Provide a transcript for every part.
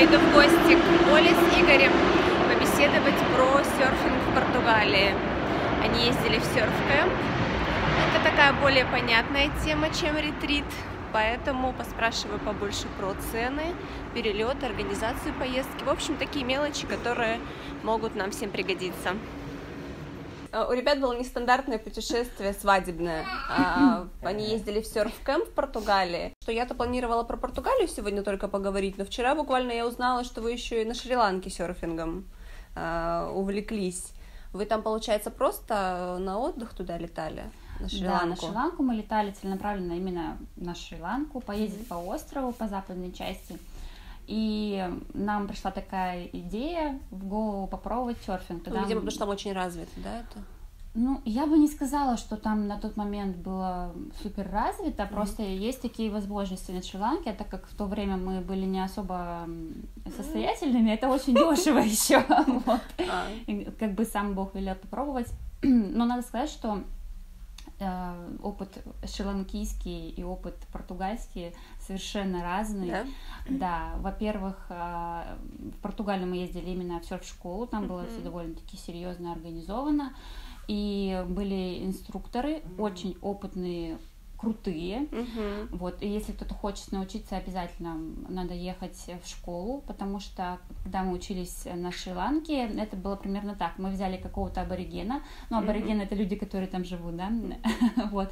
еду в гости к Оле с Игорем побеседовать про серфинг в Португалии. Они ездили в серф-кэмп. Это такая более понятная тема, чем ретрит, поэтому поспрашиваю побольше про цены, перелет, организацию поездки. В общем, такие мелочи, которые могут нам всем пригодиться. У ребят было нестандартное путешествие свадебное. Они ездили в серф-кэмп в Португалии. Что я-то планировала про Португалию сегодня только поговорить, но вчера буквально я узнала, что вы еще и на Шри-Ланке серфингом увлеклись. Вы там, получается, просто на отдых туда летали? На Шри-Ланку? Да, на Шри-Ланку мы летали целенаправленно именно на Шри-Ланку, поездить по острову, по западной части. И нам пришла такая идея в голову попробовать серфинг. Видимо, потому что там очень развито, да, это? Ну, я бы не сказала, что там на тот момент было супер развито, просто есть такие возможности на Шри-Ланке, так как в то время мы были не особо состоятельными, это очень дешево еще, как бы сам Бог велел попробовать. Но надо сказать, что опыт шри-ланкийский и опыт португальский совершенно разные. Да, во-первых, в Португалию мы ездили именно в серф-школу, там было все довольно-таки серьезно организовано, и были инструкторы очень опытные, крутые. Вот, и если кто-то хочет научиться, обязательно надо ехать в школу, потому что когда мы учились на Шри-Ланке, это было примерно так. Мы взяли какого-то аборигена, ну, аборигены это люди, которые там живут, да, вот.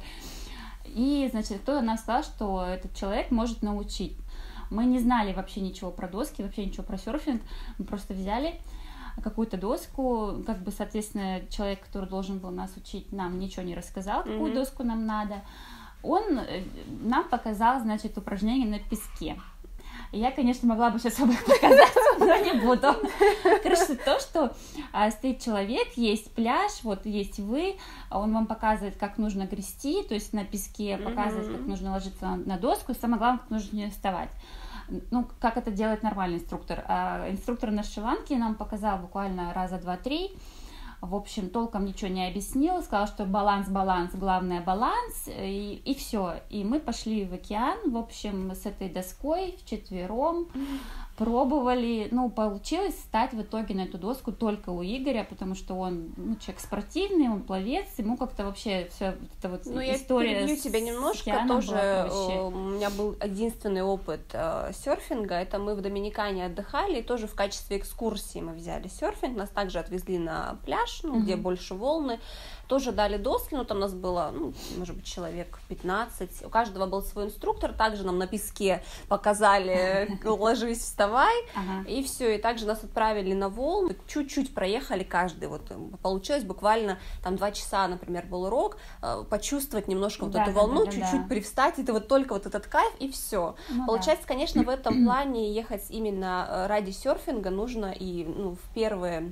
И, значит, кто нам сказал, что этот человек может научить. Мы не знали вообще ничего про доски, вообще ничего про серфинг, мы просто взяли какую-то доску, как бы, соответственно, человек, который должен был нас учить, нам ничего не рассказал, какую доску нам надо. Он нам показал, значит, упражнения на песке. Я, конечно, могла бы сейчас об их показать, но не буду. Короче, то, что стоит человек, есть пляж, вот есть вы, он вам показывает, как нужно грести, то есть на песке показывает, как нужно ложиться на доску, и самое главное, как нужно не вставать. Ну, как это делает нормальный инструктор. Инструктор на Шри-Ланке нам показал буквально раза 2-3. В общем, толком ничего не объяснил, сказал, что баланс, главное баланс, и все. И мы пошли в океан, в общем, с этой доской вчетвером, пробовали, ну, получилось встать в итоге на эту доску только у Игоря, потому что он, ну, человек спортивный, он пловец, ему как-то вообще вся эта вот история. Я перебью тебя немножко, тоже у меня был единственный опыт серфинга, это мы в Доминикане отдыхали, и тоже в качестве экскурсии мы взяли серфинг, нас также отвезли на пляж, ну, где больше волны, тоже дали доски, но там нас было, ну, может быть, человек 15, у каждого был свой инструктор, также нам на песке показали, ложись, вставай, и все, и также нас отправили на волну, чуть-чуть проехали каждый, вот получилось буквально там 2 часа, например, был урок, почувствовать немножко вот эту волну, чуть-чуть привстать, это вот только вот этот кайф, и все. Получается, конечно, в этом плане ехать именно ради серфинга нужно и, ну, в первые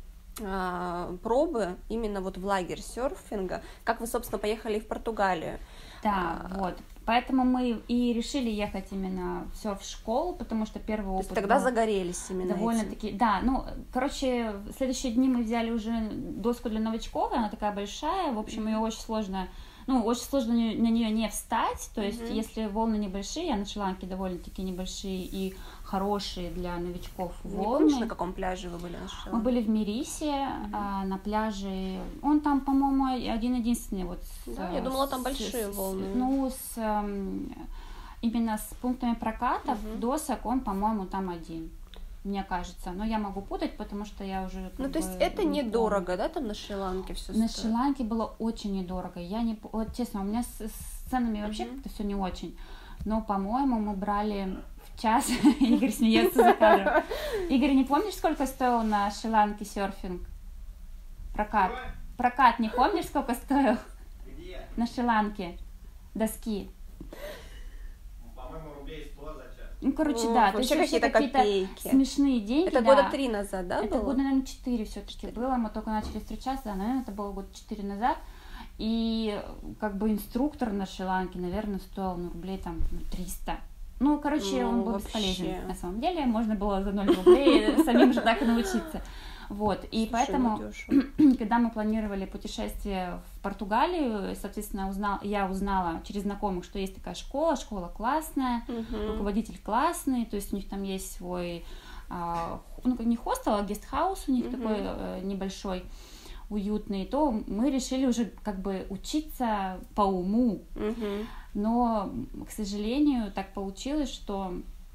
пробы именно вот в лагерь серфинга, как вы, собственно, поехали в Португалию. Да, вот. Поэтому мы и решили ехать именно в серф-школу, потому что первый опыт. То есть тогда загорелись именно довольно-таки. Да, ну, короче, в следующие дни мы взяли уже доску для новичков, она такая большая, в общем, ее очень сложно. Ну, очень сложно на нее не встать, то есть, если волны небольшие, а на Шри-Ланке довольно-таки небольшие и хорошие для новичков волны. Не помнишь, на каком пляже вы были на Шри-Ланке? Мы были в Мирисе, на пляже, он там, по-моему, один-единственный. Вот да, я думала, там большие волны. Ну, именно с пунктами проката досок он, по-моему, там один. Мне кажется, но я могу путать, потому что я уже... Ну, то есть это недорого, да, там на Шри-Ланке все стоит? На Шри-Ланке было очень недорого. Я не... Вот, честно, у меня с ценами вообще как-то все не очень. Но, по-моему, мы брали в час... Игорь смеется за кадром. Игорь, не помнишь, сколько стоил на Шри-Ланке серфинг? Прокат. Прокат, не помнишь, сколько стоил? Где? На Шри-Ланке. Доски. По-моему, рублей 100 за час. Ну, короче, да, то есть какие-то копейки. Смешные деньги. Это года 3 назад, да, это было? года, наверное, 4 все-таки было. Мы только начали встречаться, да, наверное, это было года 4 назад. И как бы инструктор на Шри-Ланке, наверное, стоил, ну, рублей там 300. Ну, короче, он был бесполезен на самом деле. Можно было за 0 рублей самим же так и научиться. Вот, и поэтому, когда мы планировали путешествие в Португалию, соответственно, я узнала через знакомых, что есть такая школа классная, руководитель классный, то есть у них там есть свой, ну, не хостел, а гестхаус у них такой небольшой, уютный, то мы решили уже как бы учиться по уму, но, к сожалению, так получилось, что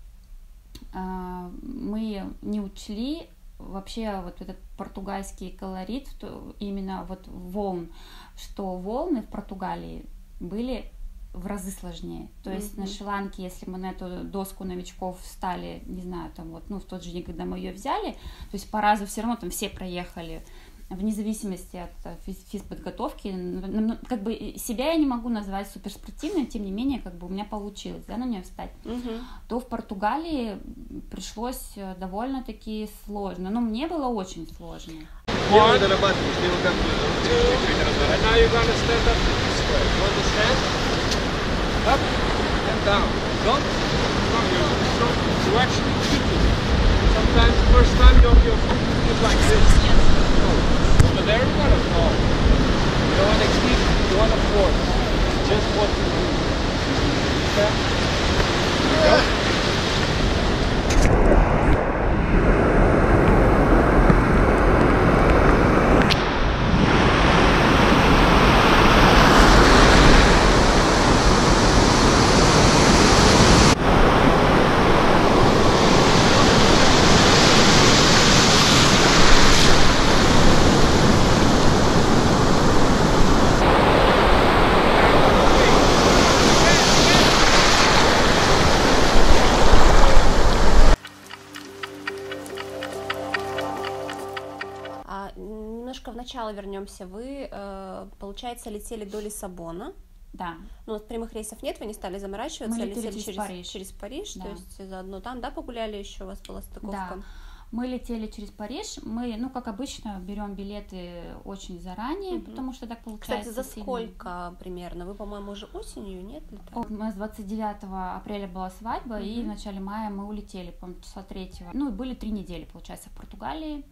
мы не учли вообще вот этот португальский колорит, именно вот волн, что волны в Португалии были в разы сложнее. То есть на Шри-Ланке, если мы на эту доску новичков встали, не знаю, там вот, ну, в тот же день, когда мы ее взяли, то есть по разу все равно там все проехали, вне зависимости от физподготовки. Как бы себя я не могу назвать суперспортивной, тем не менее, как бы у меня получилось, да, на нее встать. То в Португалии пришлось довольно-таки сложно. Но мне было очень сложно. But there you gotta fall. You don't want to exceed, you want to force. Just what you do. Okay? Go. Начало вернемся. Вы, получается, летели до Лиссабона. Да. Ну, прямых рейсов нет, вы не стали заморачиваться. Мы летели через Париж, да. То есть заодно там, да, погуляли еще, у вас была стыковка? Да. Мы летели через Париж. Мы, ну, как обычно, берем билеты очень заранее, потому что так получается. Кстати, за сколько примерно? Вы, по-моему, уже осенью, нет? У нас 29 апреля была свадьба, и в начале мая мы улетели, по-моему, числа 3-го. Ну, и были 3 недели, получается, в Португалии.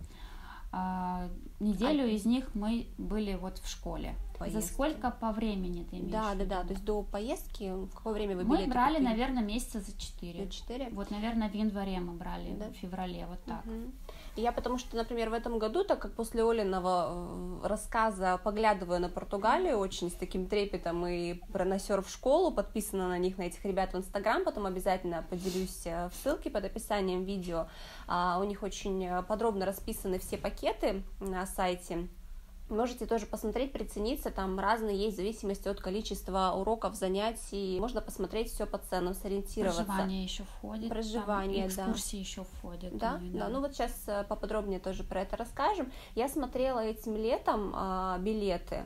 Неделю из них мы были вот в школе. Поездки. За сколько по времени ты имеешь? Да. То есть до поездки в какое время вы билеты Мы брали, купили? Наверное, месяца за 4. За 4? Вот, наверное, в январе мы брали, в феврале, вот так. Я потому что, например, в этом году, так как после Олиного рассказа поглядываю на Португалию очень с таким трепетом и на серф-школу, подписана на них, на этих ребят в Инстаграм, потом обязательно поделюсь в ссылке под описанием видео. У них очень подробно расписаны все пакеты на сайте. Можете тоже посмотреть, прицениться, там разные есть в зависимости от количества уроков, занятий. Можно посмотреть все по ценам, сориентироваться. Проживание еще входит. Проживание, там, экскурсии еще входят. Да. Ну вот сейчас поподробнее тоже про это расскажем. Я смотрела этим летом билеты.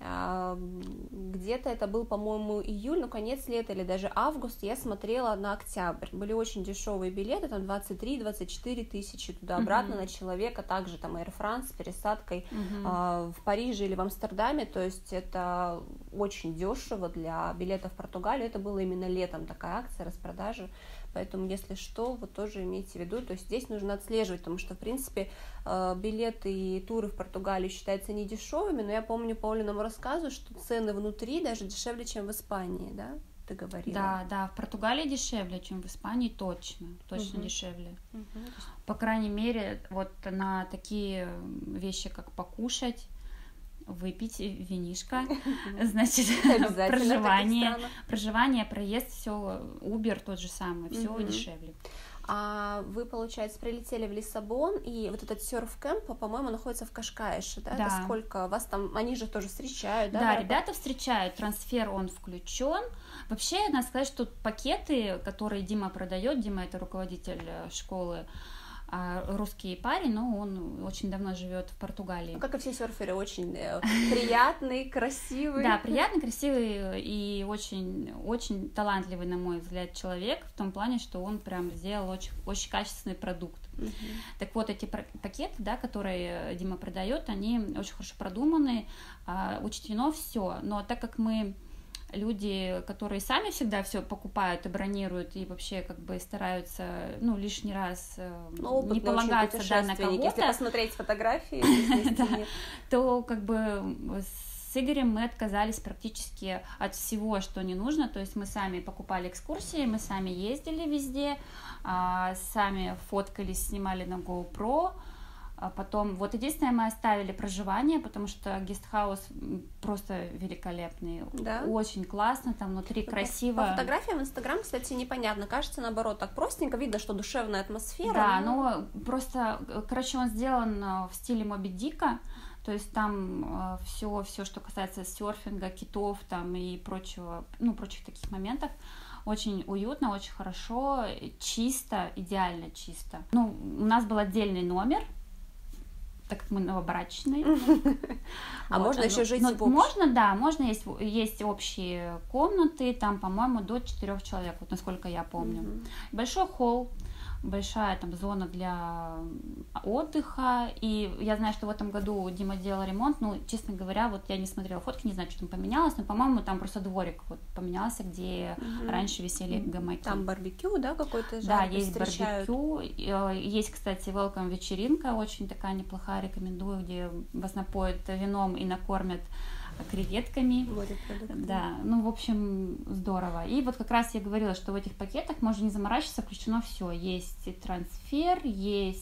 Где-то это был, по-моему, июль, ну, конец лета или даже август, я смотрела на октябрь. Были очень дешевые билеты, там 23-24 тысячи туда-обратно на человека, также там Air France с пересадкой в Париже или в Амстердаме, то есть это очень дешево для билетов в Португалию, это было именно летом такая акция, распродажа. Поэтому, если что, вот тоже имейте в виду, то есть здесь нужно отслеживать, потому что, в принципе, билеты и туры в Португалию считаются недешевыми, но я помню по Олиному рассказу, что цены внутри даже дешевле, чем в Испании, да? Ты говорила. Да, в Португалии дешевле, чем в Испании, точно дешевле. По крайней мере, вот на такие вещи, как покушать, выпить винишко, значит, проживание, проезд, все, Uber тот же самый, все дешевле. А вы, получается, прилетели в Лиссабон, и вот этот серф-кэмп, по-моему, находится в Кашкаише, да? Это сколько? Вас там, они же тоже встречают, да? Да, ребята встречают, трансфер он включен. Вообще, надо сказать, что пакеты, которые Дима продает, Дима это руководитель школы, русский парень, но он очень давно живет в Португалии. Ну, как и все серферы, очень приятный, красивый. Да, приятный, красивый и очень, очень талантливый, на мой взгляд, человек, в том плане, что он прям сделал очень, очень качественный продукт. Так вот, эти пакеты, да, которые Дима продает, они очень хорошо продуманы, учтено все, но так как мы люди, которые сами всегда все покупают и бронируют, и вообще как бы стараются, ну, лишний раз не полагаться, да, на кого-то. Если посмотреть фотографии, то как бы с Игорем мы отказались практически от всего, что не нужно, то есть мы сами покупали экскурсии, мы сами ездили везде, сами фоткались, снимали на GoPro. А потом, вот единственное, мы оставили проживание, потому что гестхаус просто великолепный, да? Очень классно, там внутри красиво. По фотографиям в Инстаграм, кстати, непонятно, кажется, наоборот, так простенько, видно, что душевная атмосфера. Да, но просто, короче, он сделан в стиле Моби Дика, то есть там все, что касается серфинга, китов там и прочего, ну, прочих таких моментов. Очень уютно, очень хорошо, чисто, идеально чисто. Ну, у нас был отдельный номер, так как мы новобрачные. А можно еще жить в общем? Можно, да, можно, есть общие комнаты, там, по-моему, до 4 человек, вот насколько я помню. Большой холл, большая там зона для отдыха, и я знаю, что в этом году Дима делал ремонт, ну, честно говоря, вот я не смотрела фотки, не знаю, что там поменялось, но, по-моему, там просто дворик вот поменялся, где раньше висели гамаки. Там барбекю, да, какой-то? Да, есть барбекю, есть, кстати, welcome вечеринка, очень такая неплохая, рекомендую, где вас напоят вином и накормят креветками. Да, ну, в общем, здорово. И вот как раз я говорила, что в этих пакетах можно не заморачиваться, включено все. Есть трансфер, есть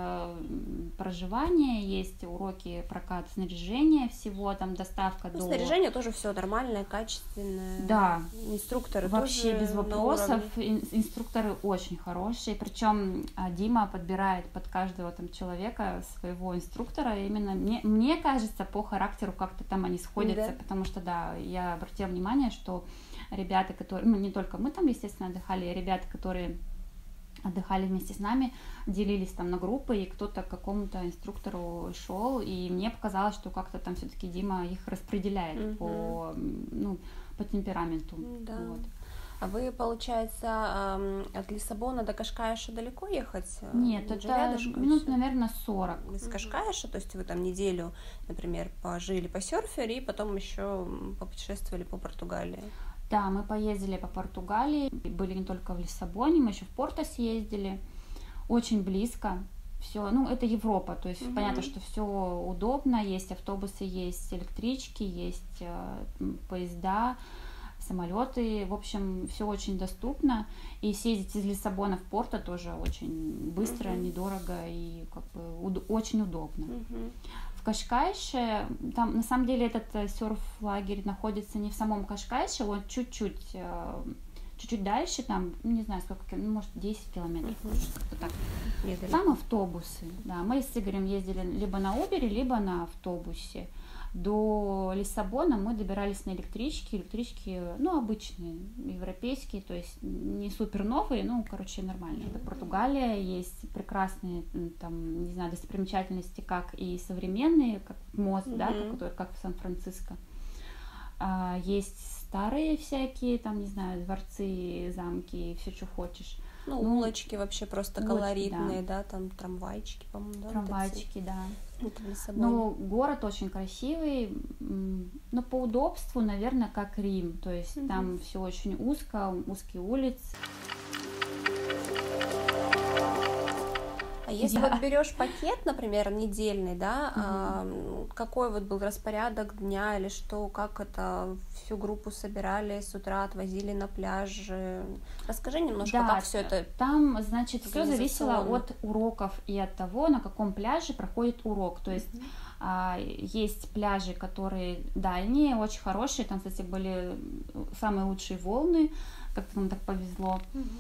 проживание, есть уроки прокат снаряжения всего, там доставка до... Снаряжение тоже все нормальное, качественное. Да. Инструкторы вообще тоже без вопросов. Инструкторы очень хорошие, причем Дима подбирает под каждого там человека своего инструктора. Именно мне кажется, по характеру как-то там они сходятся, потому что, да, я обратила внимание, что ребята, которые, ну, не только мы там, естественно, отдыхали, ребята, которые отдыхали вместе с нами, делились там на группы, и кто-то к какому-то инструктору шел, и мне показалось, что как-то там все-таки Дима их распределяет по темпераменту. Да. Вот. А вы, получается, от Лиссабона до Кашкайша далеко ехать? Нет, это минут, наверное, 40. Из Кашкайша, то есть вы там неделю, например, пожили по серфере, и потом еще попутешествовали по Португалии? Да, мы поездили по Португалии, были не только в Лиссабоне, мы еще в Порто съездили, очень близко, все, ну, это Европа, то есть понятно, что все удобно, есть автобусы, есть электрички, есть поезда, самолеты, в общем, все очень доступно, и съездить из Лиссабона в Порто тоже очень быстро, недорого и как бы очень удобно. В Кашкайше, там на самом деле этот серф-лагерь находится не в самом Кашкайше, он чуть-чуть дальше, там, не знаю сколько, может 10 километров, как-то так. Там автобусы, да, мы с Игорем ездили либо на Убере, либо на автобусе. До Лиссабона мы добирались на электрички, ну, обычные, европейские, то есть не супер новые, ну, короче, нормальные. Это Португалия, есть прекрасные, там, не знаю, достопримечательности, как и современные, как мост, да, как в Сан-Франциско. Есть старые всякие, там, не знаю, дворцы, замки, все, что хочешь. Ну, улочки вообще просто колоритные, да, там трамвайчики, по-моему, да? Трамвайчики, да. Ну, город очень красивый, но по удобству, наверное, как Рим, то есть там все очень узко, узкие улицы. А если вот берешь пакет, например, недельный, да, какой вот был распорядок дня или что, как это, всю группу собирали, с утра отвозили на пляж? Расскажи немножко, как все это. Там, значит, все зависело от уроков и от того, на каком пляже проходит урок. То есть есть пляжи, которые дальние, очень хорошие, там, кстати, были самые лучшие волны, как-то нам так повезло.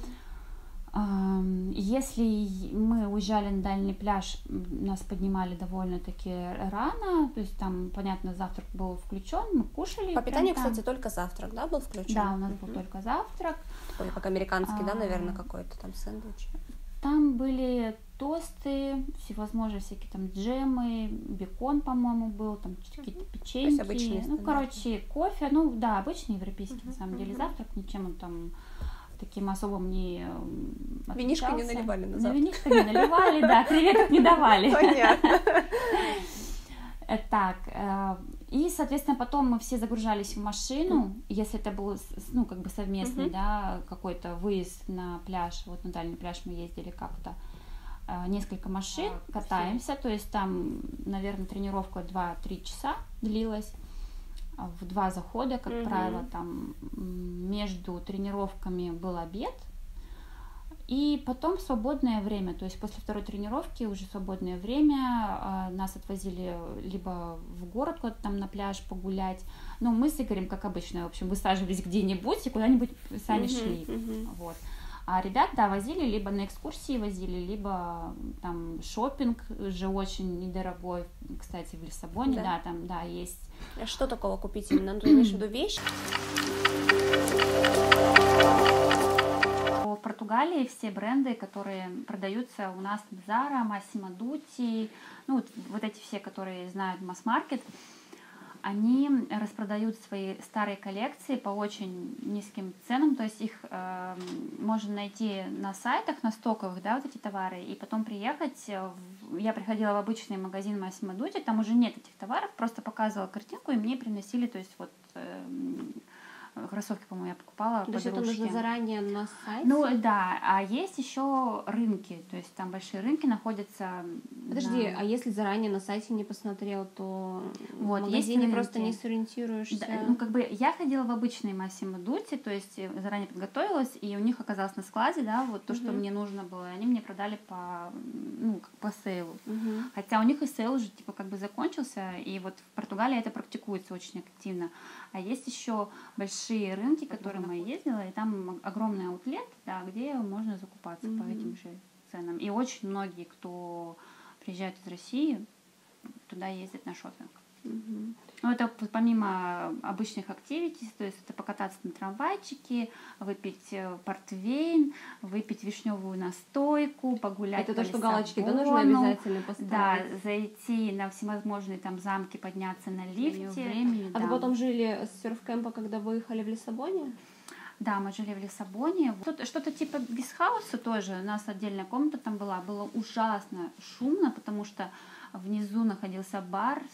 Если мы уезжали на дальний пляж, нас поднимали довольно-таки рано, то есть там, понятно, завтрак был включен, мы кушали. По питанию, кстати, только завтрак, да, был включен? Да, у нас был только завтрак. Такой, как американский, да, наверное, какой-то там сэндвич. Там были тосты, всевозможные всякие там джемы, бекон, по-моему, был, там какие-то печеньки, обычные, ну, короче, кофе, ну, да, обычный европейский, на самом деле, завтрак, ничем он там таким особым не отличался. Винишко не наливали на завтрак? Винишко не наливали, да, креветок не давали. Понятно. Так, И, соответственно, потом мы все загружались в машину, если это был, ну, как бы совместный, да, какой-то выезд на пляж, вот на дальний пляж мы ездили как-то, несколько машин, катаемся, то есть там, наверное, тренировка 2-3 часа длилась, в 2 захода, как правило, там между тренировками был обед, и потом свободное время, то есть после второй тренировки уже свободное время, нас отвозили либо в город куда-то там на пляж погулять, ну, мы с Игорем, как обычно, в общем, высаживались где-нибудь и куда-нибудь сами шли, вот. А ребят, да, возили, либо на экскурсии возили, либо там шопинг же очень недорогой, кстати, в Лиссабоне, да, там, да, есть. А что такого купить именно? Ты имеешь в виду вещи? В Португалии все бренды, которые продаются у нас, Zara, Massimo Dutti, ну, вот эти все, которые знают масс-маркет, они распродают свои старые коллекции по очень низким ценам, то есть их можно найти на сайтах, на стоковых, да, вот эти товары, и потом приехать. Я приходила в обычный магазин Massimo Dutti, там уже нет этих товаров, просто показывала картинку, и мне приносили, то есть вот кроссовки, по-моему, я покупала. То есть это нужно заранее на сайте? Ну да, а есть еще рынки, то есть там большие рынки находятся. Подожди, а если заранее на сайте не посмотрел, то вот, в магазине просто не сориентируешься? Да, ну как бы я ходила в обычный Massimo Dutti, то есть заранее подготовилась, и у них оказалось на складе, да, вот то, что мне нужно было, и они мне продали по, ну, как по сейлу. Хотя у них и сейл уже типа как бы закончился, и вот в Португалии это практикуется очень активно. А есть еще большие рынки, которые мы ездила, и там огромный аутлет, да, где можно закупаться по этим же ценам. И очень многие, кто приезжает из России, туда ездят на шопинг. Ну, это помимо обычных активитис, то есть это покататься на трамвайчике, выпить портвейн, выпить вишневую настойку, погулять это по то, что Лиссабону, галочки, да, нужно обязательно поставить. Да, зайти на всевозможные там замки, подняться на лифте. А вы потом жили с серф-кэмпа, когда выехали в Лиссабоне? Да, мы жили в Лиссабоне. Что-то типа гестхауса тоже. У нас отдельная комната там была. Было ужасно шумно, потому что внизу находился бар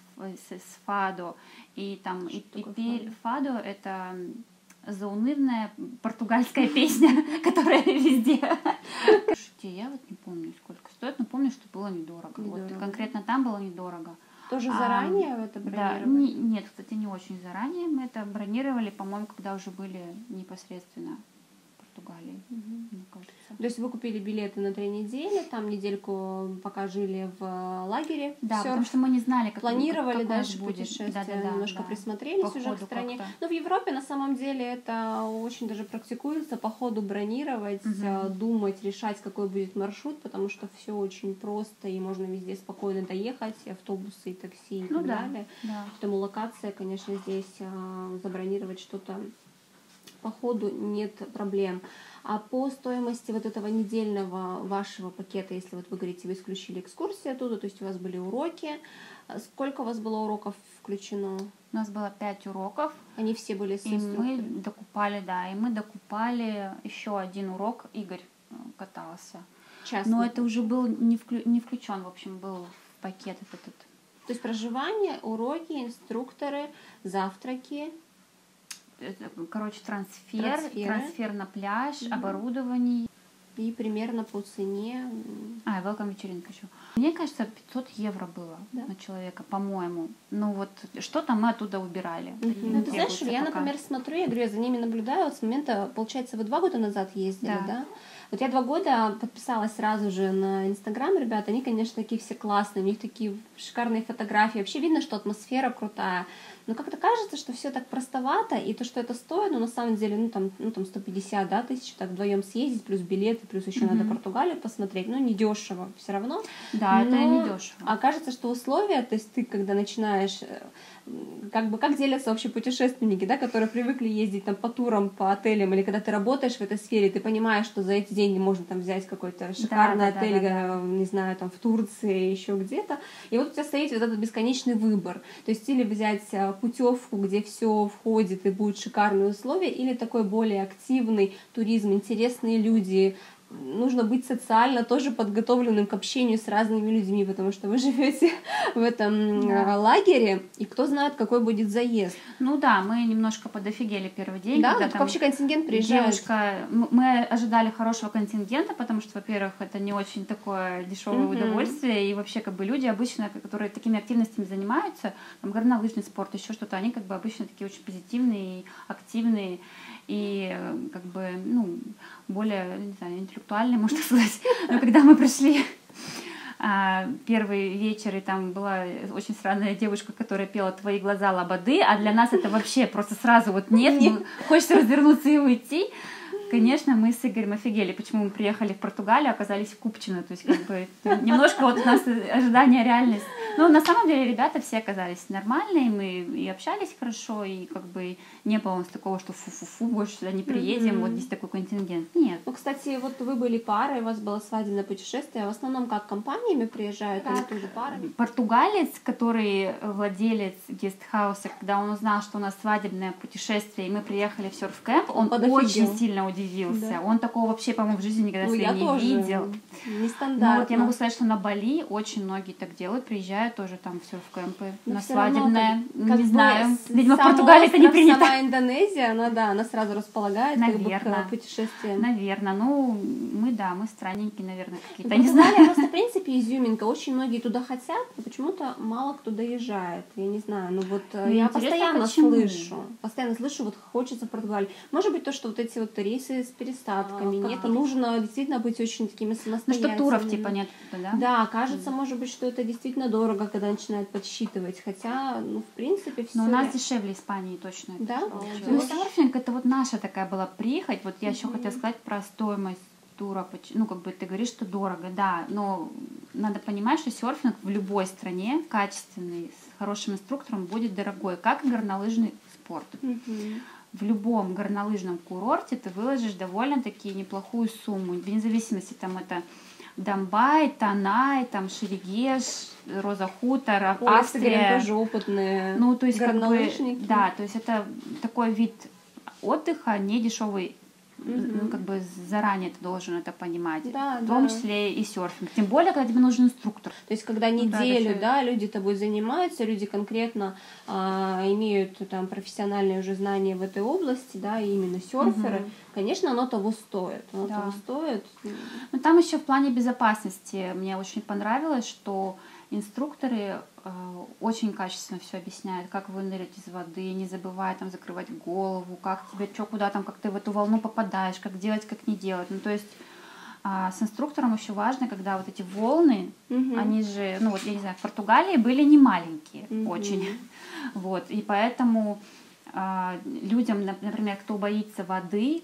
с фадо. И там и пели фадо — это заунывная португальская песня, которая везде. Слушайте, я вот не помню, сколько стоит, но помню, что было недорого. Вот, конкретно там было недорого. Тоже заранее это бронировали? Да, нет, кстати, не очень заранее. Мы это бронировали, по-моему, когда уже были непосредственно в Португалии, мне кажется. То есть вы купили билеты на 3 недели, там недельку пока жили в лагере. Да, потому что мы не знали, как планировали как дальше будет. путешествие, немножко присмотрелись уже к стране. Но в Европе на самом деле это очень даже практикуется, по ходу бронировать, думать, решать, какой будет маршрут, потому что все очень просто, и можно везде спокойно доехать, и автобусы, и такси, и так далее. Да. Поэтому локация, конечно, здесь забронировать что-то по ходу нет проблем. А по стоимости вот этого недельного вашего пакета, если вот вы говорите, вы исключили экскурсии оттуда, то есть у вас были уроки, сколько у вас было уроков включено? У нас было 5 уроков. Они все были с инструктором. И мы докупали еще один урок, Игорь катался. Частный. Но это уже был не включен, в общем, был в пакет этот. То есть проживание, уроки, инструкторы, завтраки. Короче, трансфер на пляж, оборудование. И примерно по цене. Welcome вечеринка еще. Мне кажется, 500 евро было на человека, по-моему. Ну вот, что-то мы оттуда убирали. Ну, ты знаешь, я, например, смотрю, я говорю, я за ними наблюдаю, вот с момента, получается, вы 2 года назад ездили, да? Вот я 2 года подписалась сразу же на Инстаграм, ребята, они, конечно, такие все классные, у них такие шикарные фотографии, вообще видно, что атмосфера крутая, но как-то кажется, что все так простовато, и то, что это стоит, ну, на самом деле, ну, там 150, да, тысяч, так вдвоем съездить, плюс билеты, плюс еще надо Португалию посмотреть, ну, недешево все равно. Да, это недешево. А кажется, что условия, то есть ты, когда начинаешь, как делятся вообще путешественники, да, которые привыкли ездить там по турам, по отелям, или когда ты работаешь в этой сфере, ты понимаешь, что за эти деньги можно там взять какой-то шикарный отель, не знаю, там в Турции, еще где-то, и вот у тебя стоит вот этот бесконечный выбор, то есть или взять путевку, где все входит и будут шикарные условия, или такой более активный туризм, интересные люди, нужно быть социально тоже подготовленным к общению с разными людьми, потому что вы живете в этом лагере, и кто знает, какой будет заезд. Ну да, мы немножко подофигели первый день. Да, когда вот там вообще контингент приезжает. Мы ожидали хорошего контингента, потому что, во-первых, это не очень такое дешевое удовольствие, и вообще как бы люди обычно, которые такими активностями занимаются, там горнолыжный спорт, еще что-то, они как бы обычно такие очень позитивные, активные и как бы, ну, более, не знаю, интеллектуальные, можно сказать. Но когда мы пришли первый вечер, и там была очень странная девушка, которая пела «Твои глаза лободы», а для нас это вообще просто сразу вот нет. Хочется развернуться и уйти. Конечно, мы с Игорем офигели, почему мы приехали в Португалию, оказались в Купчино, то есть как бы немножко вот у нас ожидание, реальность. Но на самом деле ребята все оказались нормальные, мы и общались хорошо, и как бы не было у нас такого, что фу-фу-фу, больше сюда не приедем, вот здесь такой контингент. Нет. Ну, кстати, вот вы были парой, у вас было свадебное путешествие, а в основном как компаниями приезжают или тоже парами? Португалец, который владелец гестхауса, когда он узнал, что у нас свадебное путешествие, и мы приехали в серф-кэмп, он очень сильно удивился. Да. Он такого вообще, по-моему, в жизни никогда себе не видел. Нестандартно. Но вот я могу сказать, что на Бали очень многие так делают, приезжают тоже там в серф-кэмпы на свадебное. Не знаю. Видимо, в Португалии это не принято. Сама Индонезия, она сразу располагает к путешествиям. Наверное. Ну, мы странненькие, наверное, какие-то. Не знаю. Просто, в принципе, изюминка. Очень многие туда хотят, но почему-то мало кто доезжает. Я не знаю. Ну вот я постоянно слышу, вот хочется в Португалию. Может быть, то, что вот эти вот рейсы с пересадками нет, нужно действительно быть очень такими самостоятельными. Ну, что туров типа нет, да? Да, кажется, может быть, что это действительно дорого, когда начинают подсчитывать, хотя, ну, в принципе, все. Но у нас дешевле Испании точно. Да? Ну, серфинг, это вот наша такая была прихоть. Вот я еще хотела сказать про стоимость тура. Ну, как бы ты говоришь, что дорого, да, но надо понимать, что серфинг в любой стране качественный, с хорошим инструктором будет дорогой, как и горнолыжный спорт. В любом горнолыжном курорте ты выложишь довольно-таки неплохую сумму, вне зависимости, там это Домбай, Танай, там Шерегеш, Роза Хутор, Австрия. Тоже опытные. Ну, то есть как бы, да, то есть это такой вид отдыха, не дешевый. Ну, как бы заранее ты должен это понимать, да, в том числе и серфинг. Тем более, когда тебе нужен инструктор. То есть, когда неделю, люди тобой занимаются, люди конкретно имеют там профессиональные уже знания в этой области, да, и именно серферы, конечно, оно того стоит. Того стоит. Но там еще в плане безопасности мне очень понравилось, что инструкторы очень качественно все объясняют, как вынырять из воды, не забывая там закрывать голову, как тебе что, куда там, как ты в эту волну попадаешь, как делать, как не делать. Ну, то есть с инструктором еще важно, когда вот эти волны, они же, ну вот я не знаю, в Португалии были не маленькие очень, вот, и поэтому людям, например, кто боится воды,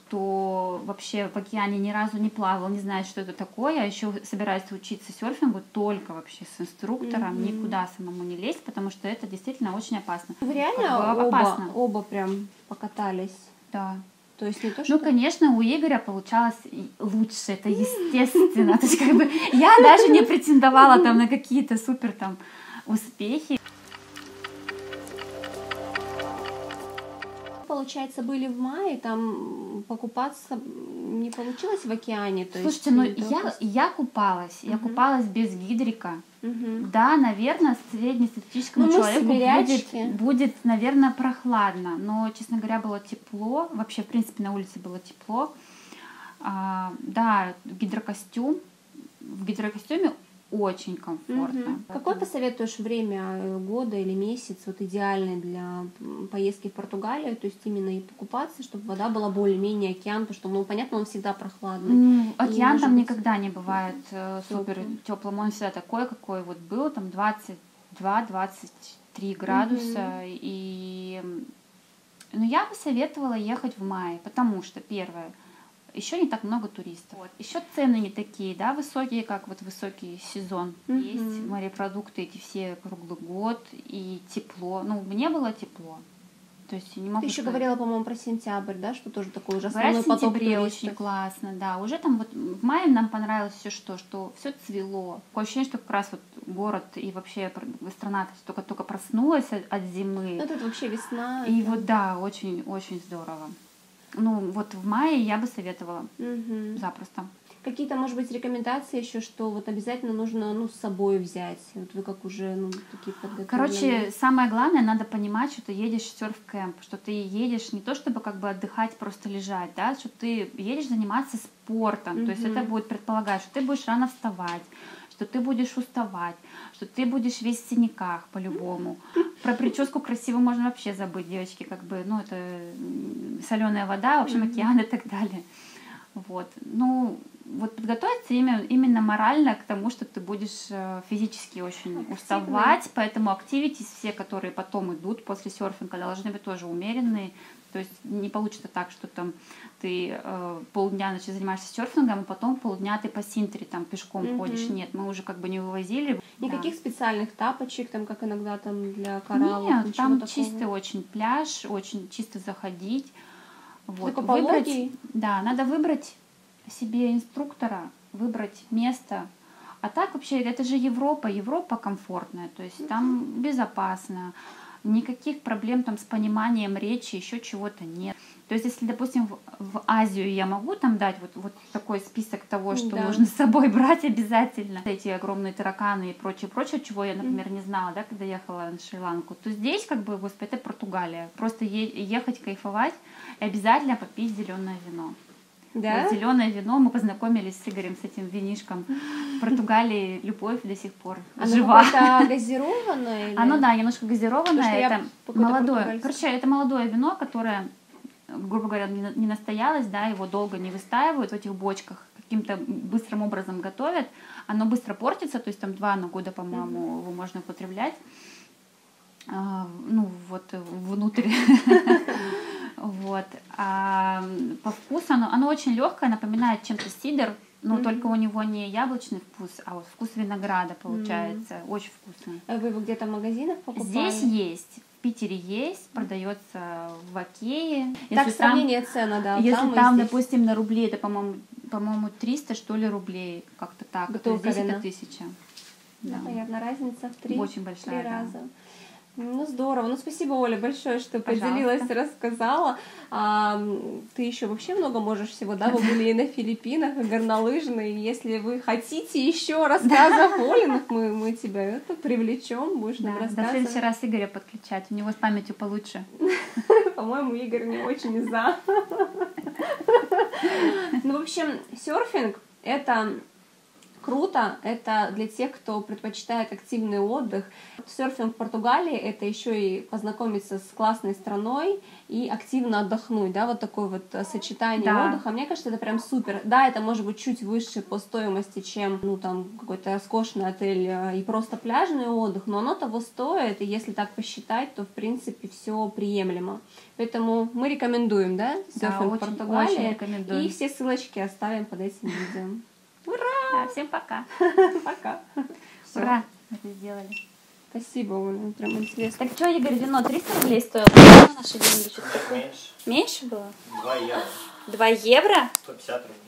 кто вообще в океане ни разу не плавал, не знает, что это такое, а еще собирается учиться серфингу только вообще с инструктором, никуда самому не лезть, потому что это действительно очень опасно. Вы реально оба прям покатались? Да. То есть не то, что... Ну, конечно, у Игоря получалось лучше, это естественно. То есть, как бы, я даже не претендовала там на какие-то супер там успехи. Получается, были в мае, там покупаться не получилось в океане? То Слушайте, есть, я купалась, я купалась без гидрика. Да, наверное, среднестатистическому человеку будет, наверное, прохладно, но, честно говоря, было тепло, вообще, в принципе, на улице было тепло. Да, гидрокостюм, в гидрокостюме очень комфортно. Какое посоветуешь время года или месяц вот идеальный для поездки в Португалию, то есть именно и покупаться, чтобы вода была более-менее океан, потому что, ну, понятно, он всегда прохладный. Океан там никогда не бывает супер теплым, он всегда такой, какой вот был, там 22-23 градуса, и ну, я бы советовала ехать в мае, потому что, первое, еще не так много туристов. Вот. Еще цены не такие, да, высокие, как вот высокий сезон. Есть морепродукты эти все круглый год, и тепло. Ну, мне было тепло. То есть не могу Ты еще сказать. говорила, по-моему, про сентябрь, да, что тоже такой уже основной поток туристов. В сентябре очень классно, да. Уже там вот в мае нам понравилось все, что все цвело. Такое ощущение, что как раз вот город и вообще страна только проснулась от зимы. Ну, это вообще весна. И вот, да, очень-очень здорово. Ну, вот в мае я бы советовала запросто. какие-то, может быть, рекомендации еще, что вот обязательно нужно, ну, с собой взять? Вот вы как уже, ну, такие подготовленные. Короче, самое главное, надо понимать, что ты едешь в серф-кэмп, что ты едешь не то, чтобы как бы отдыхать, просто лежать, да, что ты едешь заниматься спортом, то есть это будет предполагать, что ты будешь рано вставать, что ты будешь уставать, что ты будешь весь в синяках по-любому. Про прическу красивую можно вообще забыть, девочки, как бы, ну, это соленая вода, в общем, океан и так далее. Вот. Ну, вот подготовиться именно морально к тому, что ты будешь физически очень уставать, поэтому активитис все, которые потом идут после серфинга, должны быть тоже умеренные. То есть не получится так, что там ты полдня, значит, занимаешься серфингом, а потом полдня ты по Синтри там пешком ходишь. Нет, мы уже как бы не вывозили. Никаких специальных тапочек, там, как иногда там для кораллов? Нет, там такого? чистый очень пляж, очень чисто заходить. Вот. Выбрать, да, надо выбрать себе инструктора, выбрать место. А так вообще это же Европа комфортная, то есть там безопасно, никаких проблем там с пониманием речи, еще чего-то нет. То есть если, допустим, в Азию я могу там дать вот такой список того, что нужно с собой брать обязательно, эти огромные тараканы и прочее, чего я, например, не знала, да, когда ехала на Шри-Ланку, то здесь, как бы, господи, это Португалия. Просто ехать, кайфовать и обязательно попить зеленое вино. Да? Вот зеленое вино, мы познакомились с Игорем, с этим винишком. В Португалии любовь до сих пор жива. Это газированное? Оно, да, немножко газированное. Это молодое. Короче, это молодое вино, которое, грубо говоря, не настоялось, да, его долго не выстаивают в этих бочках, каким-то быстрым образом готовят. Оно быстро портится, то есть там 2 года, по-моему, его можно употреблять. Ну, вот внутрь. Вот. А по вкусу оно очень легкое, напоминает чем-то сидр, но только у него не яблочный вкус, а вот вкус винограда получается. Очень вкусно. А вы его где-то в магазинах покупали? Здесь есть. В Питере есть, продается в Окее. Так, сравнение цена, да. Если там, допустим, на рубли, это, по-моему, 300, что ли, рублей, как-то так. Готовка здесь вина. это 1000. Да. Понятно, разница в 3 Очень большая, раза. Да. Ну, здорово. Ну, спасибо, Оля, большое, что поделилась, рассказала. Ты еще вообще много можешь всего, да? Вы были и на Филиппинах, и горнолыжные. Если вы хотите еще рассказов Олиных, мы тебя привлечем, будешь нам рассказывать. В следующий раз Игоря подключать, у него с памятью получше. По-моему, Игорь не очень за. Ну, в общем, серфинг — это круто, это для тех, кто предпочитает активный отдых. Серфинг в Португалии — это еще и познакомиться с классной страной и активно отдохнуть, да, вот такое вот сочетание отдыха. Мне кажется, это прям супер. Да, это может быть чуть выше по стоимости, чем, ну, там, какой-то роскошный отель и просто пляжный отдых, но оно того стоит, и если так посчитать, то, в принципе, все приемлемо. Поэтому мы рекомендуем, да, серфинг в Португалии, очень рекомендуем. И все ссылочки оставим под этим видео. Ура! Да, всем пока. Пока. Ура, мы это сделали. Спасибо, Оля, прям интересно. Так что, Игорь, вино 300 рублей стоило? На наши деньги что-то такое? Меньше. Меньше было? 2 евро. 2 евро? 150 рублей.